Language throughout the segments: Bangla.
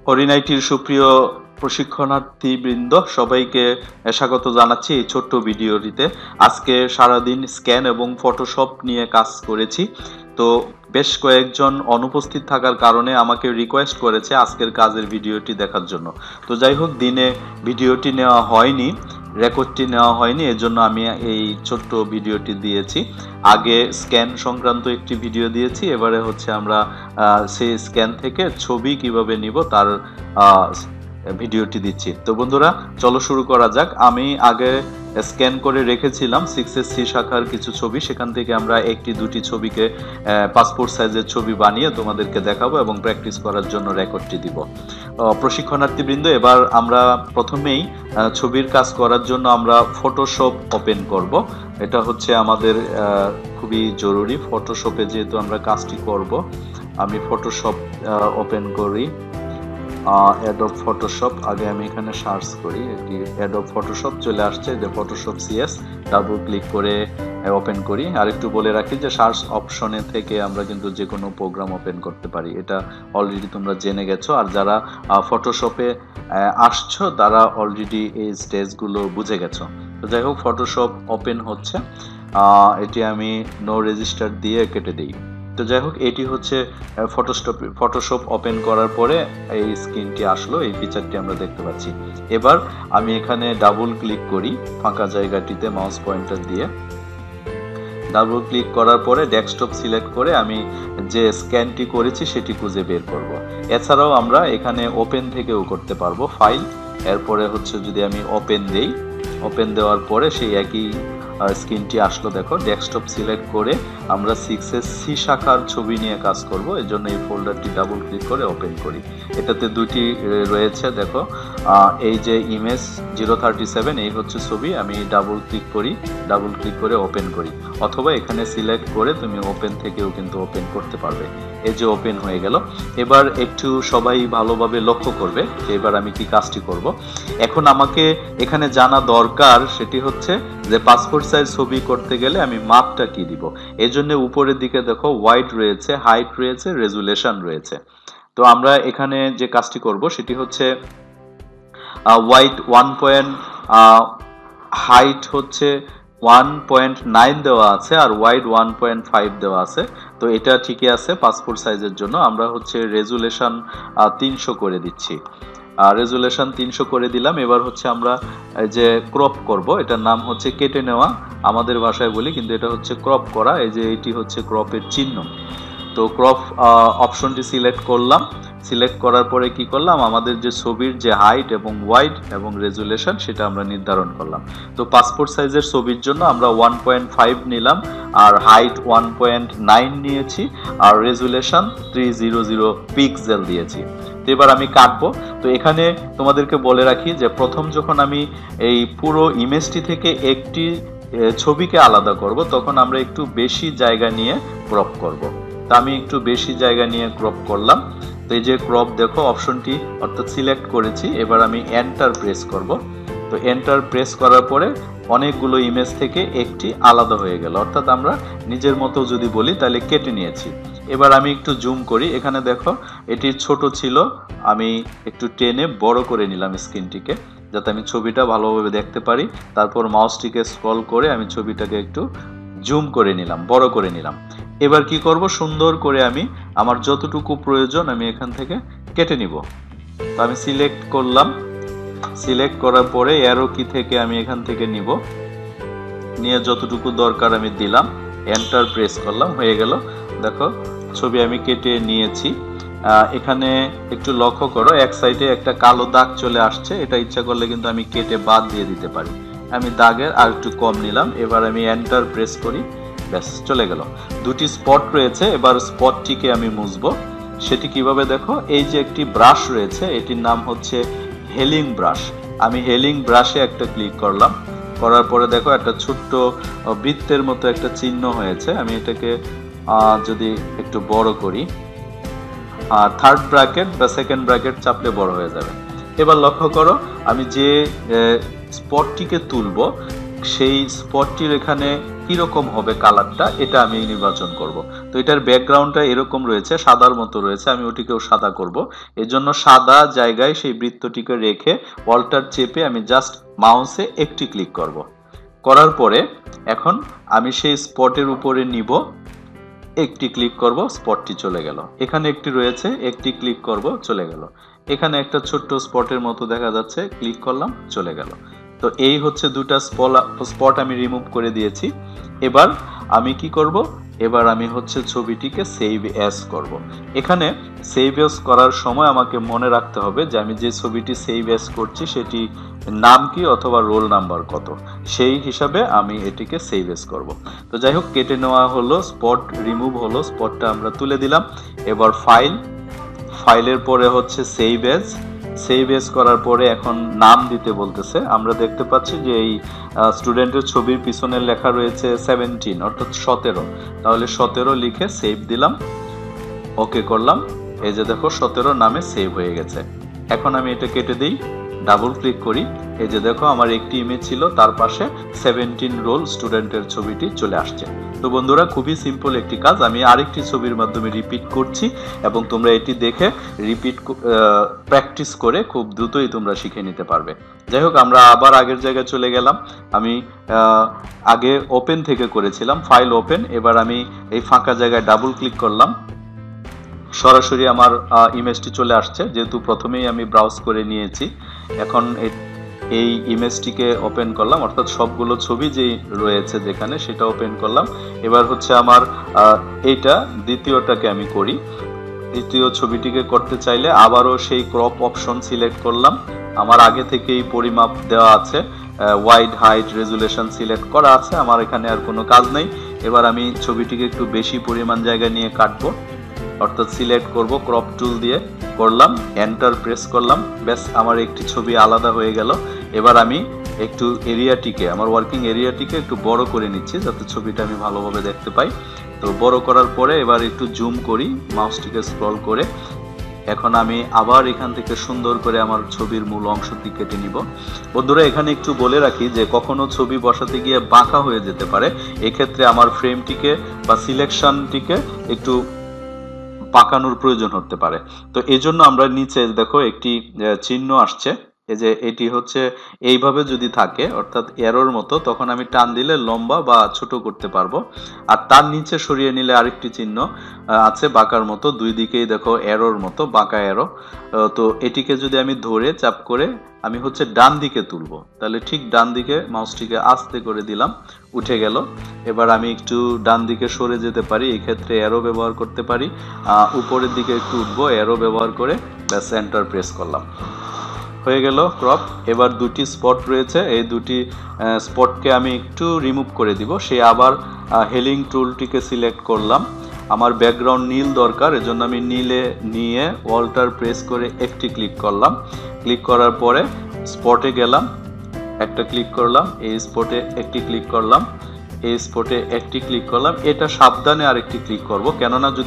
হরিণাইটির সুপ্রিয় প্রশিক্ষণার্থীবৃন্দ সবাইকে স্বাগত জানাচ্ছি এই ছোট্ট ভিডিওটিতে। আজকে সারাদিন স্ক্যান এবং ফটোশপ নিয়ে কাজ করেছি। তো বেশ কয়েকজন অনুপস্থিত থাকার কারণে আমাকে রিকোয়েস্ট করেছে আজকের কাজের ভিডিওটি দেখার জন্য। তো যাই হোক, দিনে ভিডিওটি নেওয়া হয়নি, রেকর্ডটি নেওয়া হয়নি, এজন্য আমি এই ছোট্ট ভিডিওটি দিয়েছি। আগে স্ক্যান সংক্রান্ত একটি ভিডিও দিয়েছি, এবারে হচ্ছে আমরা সেই স্ক্যান থেকে ছবি কিভাবে নিব তার ভিডিওটি দিচ্ছি। তো বন্ধুরা, চলো শুরু করা যাক। আমি আগে স্ক্যান করে রেখেছিলাম 6C শাখার কিছু ছবি, সেখান থেকে আমরা একটি দুটি ছবিকে পাসপোর্ট সাইজের ছবি বানিয়ে তোমাদেরকে দেখাবো এবং প্র্যাকটিস করার জন্য রেকর্ডটি দিব। প্রশিক্ষণার্থীবৃন্দ, এবার আমরা প্রথমেই ছবির কাজ করার জন্য আমরা ফটোশপ ওপেন করব। এটা হচ্ছে আমাদের খুবই জরুরি। ফটোশপে যেহেতু আমরা কাজটি করব, আমি ফটোশপ ওপেন করি। অ্যাডোব ফটোশপ, আগে আমি এখানে সার্চ করি, এটি অ্যাডোব ফটোশপ চলে আসছে, যে ফটোশপ CS, ডাবল ক্লিক করে ওপেন করি। আর একটু বলে রাখি যে সার্চ অপশনে থেকে আমরা কিন্তু যে কোনো প্রোগ্রাম ওপেন করতে পারি, এটা অলরেডি তোমরা জেনে গেছো। আর যারা ফটোশপে আসছো তারা অলরেডি এই স্টেজগুলো বুঝে গেছো। তো যাই হোক, ফটোশপ ওপেন হচ্ছে, এটি আমি নো রেজিস্টার দিয়ে কেটে দিই। তো যাই হোক, এটি হচ্ছে ফটোশপ ওপেন করার পরে এই স্ক্রিনটি আসলো, এই ফিচারটি আমরা দেখতে পাচ্ছি। এবার আমি এখানে ডাবল ক্লিক করি ফাঁকা জায়গাটিতে মাউস পয়েন্টার দিয়ে। ডাবল ক্লিক করার পরে ডেস্কটপ সিলেক্ট করে আমি যে স্ক্যানটি করেছি সেটি খুঁজে বের করব। এছাড়াও আমরা এখানে ওপেন থেকেও করতে পারবো ফাইল। এরপরে হচ্ছে যদি আমি ওপেন দেই, ওপেন দেওয়ার পরে সেই একই স্ক্রিনটি আসলো। দেখো, ডেস্কটপ সিলেক্ট করে আমরা 6C শাখার ছবি নিয়ে কাজ করব, এর জন্য এই ফোল্ডারটি ডাবল ক্লিক করে ওপেন করি। এটাতে দুটি রয়েছে, দেখো, এই যে ইমেজ 037, এই হচ্ছে ছবি। আমি ডাবল ক্লিক করি, ডাবল ক্লিক করে ওপেন করি, অথবা এখানে সিলেক্ট করে তুমি ওপেন থেকেও কিন্তু ওপেন করতে পারবে। এই যে ওপেন হয়ে গেল। এবার একটু সবাই ভালোভাবে লক্ষ্য করবে যে এবার আমি কি কাজটি করব। এখন আমাকে এখানে জানা দরকার সেটি হচ্ছে যে পাসপোর্ট সাইজ ছবি করতে গেলে আমি মাপটা কি দিব। এই জন্য উপরের দিকে দেখো ওয়াইড রয়েছে, হাইট রয়েছে, রেজুলেশন রয়েছে। তো আমরা এখানে যে কাজটি করব সেটি হচ্ছে ওয়াইড 1. হাইট হচ্ছে 1.9 দেওয়া আছে আর ওয়াইড 1.5 দেওয়া আছে। তো এটা ঠিকই আছে পাসপোর্ট সাইজের জন্য। আমরা হচ্ছে রেজুলেশন 300 করে দিচ্ছি। রেজুলেশন 300 করে দিলাম। এবার হচ্ছে আমরা যে ক্রপ করব, এটার নাম হচ্ছে কেটে নেওয়া, আমাদের ভাষায় বলি, কিন্তু এটা হচ্ছে ক্রপ করা। এই যে এটি হচ্ছে ক্রপের চিহ্ন। তো ক্রপ অপশনটি সিলেক্ট করলাম। সিলেক্ট করার পরে কি করলাম, আমাদের যে ছবির যে হাইট এবং ওয়াইড এবং রেজুলেশন সেটা আমরা নির্ধারণ করলাম। তো পাসপোর্ট সাইজের ছবির জন্য আমরা 1.5 নিলাম, আর হাইট 1.9 নিয়েছি, আর রেজুলেশন 300 পিক্সেল দিয়েছি। তো এবার আমি কাটবো। তো এখানে তোমাদেরকে বলে রাখি যে প্রথম যখন আমি এই পুরো ইমেজটি থেকে একটি ছবিকে আলাদা করব, তখন আমরা একটু বেশি জায়গা নিয়ে ক্রপ করব। তা আমি একটু বেশি জায়গা নিয়ে ক্রপ করলাম। তো এই যে ক্রপ দেখো অপশনটি অর্থাৎ সিলেক্ট করেছি, এবার আমি এন্টার প্রেস করব। তো এন্টার প্রেস করার পরে অনেকগুলো ইমেজ থেকে একটি আলাদা হয়ে গেল, অর্থাৎ আমরা নিজের মতো যদি বলি তাহলে কেটে নিয়েছি। এবার আমি একটু জুম করি, এখানে দেখো এটি ছোট ছিল, আমি একটু টেনে বড় করে নিলাম স্ক্রিনটিকে, যাতে আমি ছবিটা ভালোভাবে দেখতে পারি। তারপর মাউসটিকে স্ক্রল করে আমি ছবিটাকে একটু জুম করে নিলাম, বড় করে নিলাম। এবার কি করব, সুন্দর করে আমি আমার যতটুকু প্রয়োজন আমি এখান থেকে কেটে নিব। তো আমি সিলেক্ট করলাম, সিলেক্ট করার পরে অ্যারো কি থেকে আমি এখান থেকে নিব, নিয়ে যতটুকু দরকার আমি দিলাম, এন্টার প্রেস করলাম, হয়ে গেল। দেখো ছবি আমি কেটে নিয়েছি। এখানে একটু লক্ষ্য করো, এক সাইডে একটা কালো দাগ চলে আসছে, এটা ইচ্ছা করলে কিন্তু আমি কেটে বাদ দিয়ে দিতে পারি। আমি দাগের আর একটু কম নিলাম, এবার আমি এন্টার প্রেস করি, ব্যাস চলে গেল। দুটি স্পট রয়েছে, এবার স্পটটিকে আমি মুছবো। সেটি কিভাবে দেখো, এই যে একটি ব্রাশ রয়েছে, এটির নাম হচ্ছে হেলিং ব্রাশ। আমি হেলিং ব্রাশে একটা ক্লিক করলাম, করার পরে দেখো একটা ছোট্ট বৃত্তের মতো একটা চিহ্ন হয়েছে। আমি এটাকে যদি একটু বড় করি, থার্ড ব্র্যাকেট বা সেকেন্ড ব্র্যাকেট চাপলে বড় হয়ে যাবে। এবার লক্ষ্য করো, আমি যে স্পটটিকে তুলবো সেই স্পটটির এখানে কিরকম হবে কালারটা, এটা আমি নির্বাচন করব। তো এটার ব্যাকগ্রাউন্ডটা এরকম রয়েছে, সাদার মতো রয়েছে, আমি ওটিকেও সাদা করব। এর জন্য সাদা জায়গায় সেই বৃত্তটিকে রেখে অল্টার চেপে আমি জাস্ট মাউসে একটি ক্লিক করব। করার পরে এখন আমি সেই স্পটের উপরে নিব, একটি ক্লিক করব, স্পটটি চলে গেল। এখানে একটি রয়েছে, একটি ক্লিক করব, চলে গেল। এখানে একটা ছোট্ট স্পটের মতো দেখা যাচ্ছে, ক্লিক করলাম, চলে গেল। তো এই হচ্ছে দুটা স্পট আমি রিমুভ করে দিয়েছি। এবার আমি কি করব, এবার আমি হচ্ছে ছবিটিকে সেভ অ্যাজ করব। এখানে সেভ অ্যাজ করার সময় আমাকে মনে রাখতে হবে যে আমি যে ছবিটি সেভ অ্যাজ করছি সেটি নাম কি অথবা রোল নাম্বার কত, সেই হিসাবে আমি এটিকে সেভ অ্যাজ করব। তো যাই হোক, কেটে নেওয়া হলো, স্পট রিমুভ হলো, স্পটটা আমরা তুলে দিলাম। এবার ফাইলের পরে হচ্ছে সেভ অ্যাজ করার পরে এখন নাম দিতে বলতেছে। আমরা দেখতে পাচ্ছি যে এই স্টুডেন্টের ছবির পিছনে লেখা রয়েছে 17 অর্থাৎ 17, তাহলে 17 লিখে সেভ দিলাম, ওকে করলাম। এই যে দেখো 17 নামে সেভ হয়ে গেছে। এখন আমি এটা কেটে দিই, ডাবল ক্লিক করি, এই যে দেখো আমার একটি ইমেজ ছিল, তার পাশে 17 রোল স্টুডেন্টের ছবিটি চলে আসছে। তো বন্ধুরা, খুবই সিম্পল একটি কাজ, আমি আরেকটি ছবির মাধ্যমে রিপিট করছি এবং তোমরা এটি দেখে প্র্যাকটিস করে খুব দ্রুতই তোমরা শিখে নিতে পারবে। যাই হোক, আমরা আবার আগের জায়গায় চলে গেলাম। আমি আগে ওপেন থেকে করেছিলাম, ফাইল ওপেন। এবার আমি এই ফাঁকা জায়গায় ডাবল ক্লিক করলাম, সরাসরি আমার ইমেজটি চলে আসছে, যেহেতু প্রথমেই আমি ব্রাউজ করে নিয়েছি। এখন এই ইমেজটিকে ওপেন করলাম, অর্থাৎ সবগুলো ছবি যেই রয়েছে যেখানে সেটা ওপেন করলাম। এবার হচ্ছে আমার এইটা দ্বিতীয়টাকে আমি করি। দ্বিতীয় ছবিটিকে করতে চাইলে আবারও সেই ক্রপ অপশন সিলেক্ট করলাম। আমার আগে থেকেই পরিমাপ দেওয়া আছে, ওয়াইড হাইট রেজুলেশন সিলেক্ট করা আছে, আমার এখানে আর কোনো কাজ নেই। এবার আমি ছবিটিকে একটু বেশি পরিমাণ জায়গা নিয়ে কাটবো, অর্থাৎ সিলেক্ট করব, ক্রপ টুল দিয়ে করলাম, এন্টার প্রেস করলাম, ব্যাস আমার একটি ছবি আলাদা হয়ে গেল। এবার আমি একটু এরিয়াটিকে, আমার ওয়ার্কিং এরিয়াটিকে একটু বড় করে নিচ্ছি যাতে ছবিটা আমি ভালোভাবে দেখতে পাই। তো বড় করার পরে এবার একটু জুম করি, মাউসটিকে স্ক্রল করে। এখন আমি আবার এখান থেকে সুন্দর করে আমার ছবির মূল অংশটি কেটে নিব। বন্ধুরা, এখানে একটু বলে রাখি যে কখনো ছবি বসাতে গিয়ে বাঁকা হয়ে যেতে পারে, এক্ষেত্রে আমার ফ্রেমটিকে বা সিলেকশনটিকে একটু পাকানোর প্রয়োজন হতে পারে। তো এই জন্য আমরা নিচে দেখো একটি চিহ্ন আসছে, এই যে এটি হচ্ছে এইভাবে যদি থাকে অর্থাৎ এরোর মতো, তখন আমি টান দিলে লম্বা বা ছোট করতে পারবো। আর তার নিচে সরিয়ে নিলে আরেকটি চিহ্ন আছে বাঁকার মতো, দুই দিকেই দেখো এরোর মতো বাঁকা এরো। তো এটিকে যদি আমি ধরে চাপ করে আমি হচ্ছে ডান দিকে তুলবো, তাহলে ঠিক ডান দিকে মাউসটিকে আস্তে করে দিলাম, উঠে গেল। এবার আমি একটু ডান দিকে সরে যেতে পারি, এই ক্ষেত্রে এরো ব্যবহার করতে পারি। উপরের দিকে একটু উঠবো, এরো ব্যবহার করে ব্যাস এন্টার প্রেস করলাম, হয়ে গেল ক্রপ। এবার দুটি স্পট রয়েছে, এই দুটি স্পটকে আমি একটু রিমুভ করে দিব। সে আবার হেলিং টুলটিকে সিলেক্ট করলাম, আমার ব্যাকগ্রাউন্ড নীল দরকার, এজন্য আমি নীলে নিয়ে অল্টার প্রেস করে একটি ক্লিক করলাম। ক্লিক করার পরে স্পটে গেলাম, একটা ক্লিক করলাম, এই স্পটে একটি ক্লিক করলাম, এই স্পটে একটি ক্লিক করলাম। এটা সাবধানে আরেকটি ক্লিক করব, কেননা যদি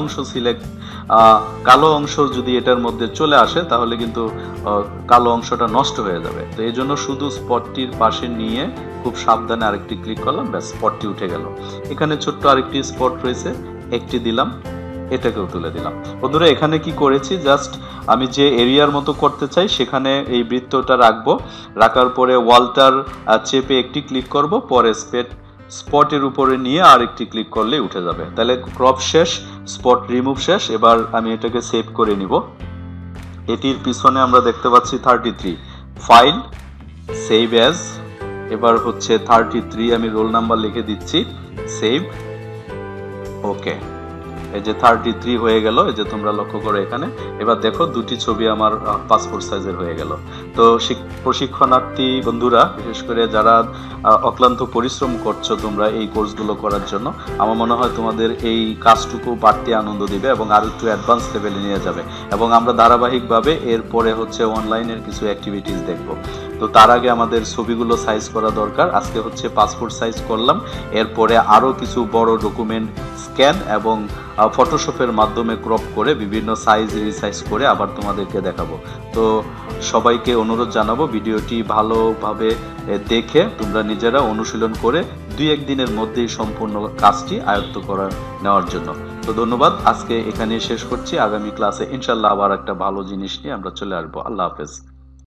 কালো অংশ যদি এটার মধ্যে চলে আসে তাহলে কিন্তু কালো অংশটা নষ্ট হয়ে যাবে। তো এই জন্য শুধু স্পটটির পাশে নিয়ে খুব সাবধানে আরেকটি ক্লিক করলাম, ব্যাস স্পটটি উঠে গেল। এখানে ছোট্ট আরেকটি স্পট রয়েছে, একটি দিলাম, এটাকেও তুলে দিলাম। বন্ধুরা, এখানে কি করেছি, জাস্ট আমি যে এরিয়ার মতো করতে চাই সেখানে এই বৃত্তটা রাখবো, রাখার পরে ওয়ালটার চেপে একটি ক্লিক করব, পরে স্পটের উপরে নিয়ে আরেকটি ক্লিক করলে উঠে যাবে। তাহলে ক্রপ শেষ, স্পট রিমুভ শেষ। এবার আমি এটাকে সেভ করে নিব। এটির পিছনে আমরা দেখতে পাচ্ছি 33, ফাইল, সেভ অ্যাজ। এবার হচ্ছে 33 আমি রোল নাম্বার লিখে দিচ্ছি, সেভ, ওকে। এই যে 33 হয়ে গেল, এই যে তোমরা লক্ষ্য করো এখানে। এবার দেখো দুটি ছবি আমার পাসপোর্ট সাইজের হয়ে গেল। তো প্রশিক্ষণার্থী বন্ধুরা, বিশেষ করে যারা অক্লান্ত পরিশ্রম করছো তোমরা এই কোর্সগুলো করার জন্য, আমার মনে হয় তোমাদের এই কাজটুকু বাড়তি আনন্দ দিবে এবং আরো একটু অ্যাডভান্স লেভেলে নিয়ে যাবে। এবং আমরা ধারাবাহিকভাবে এরপরে হচ্ছে অনলাইনের কিছু অ্যাক্টিভিটিস দেখব। তো তার আগে আমাদের ছবিগুলো সাইজ করা দরকার। আজকে হচ্ছে পাসপোর্ট সাইজ করলাম, এরপরে আরো কিছু বড় ডকুমেন্ট স্ক্যান এবং ফটোশপের মাধ্যমে ক্রপ করে বিভিন্ন সাইজ রিসাইজ করে আবার তোমাদেরকে দেখাবো। তো সবাইকে অনুরোধ জানাবো ভিডিওটি ভালোভাবে দেখে তোমরা নিজেরা অনুশীলন করে 2-1 দিনের মধ্যেই সম্পূর্ণ কাজটি আয়ত্ত করে নেওয়ার জন্য। তো ধন্যবাদ, আজকে এখানেই শেষ করছি। আগামী ক্লাসে ইনশাল্লাহ আবার একটা ভালো জিনিস নিয়ে আমরা চলে আসবো। আল্লাহ হাফেজ।